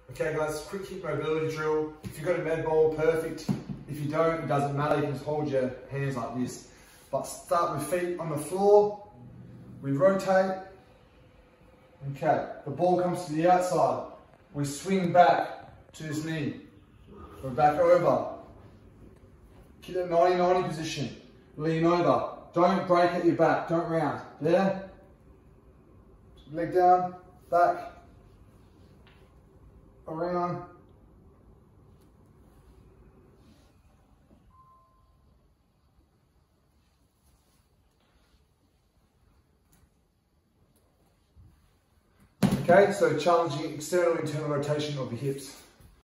Okay guys, quick hip mobility drill. If you've got a med ball, perfect. If you don't, it doesn't matter, you can just hold your hands like this. But start with feet on the floor, we rotate. Okay, the ball comes to the outside. We swing back to this knee. We're back over. Keep that 90-90 position. Lean over. Don't break at your back, don't round. Yeah? Leg down, back, around. Okay, so challenging external internal rotation of the hips.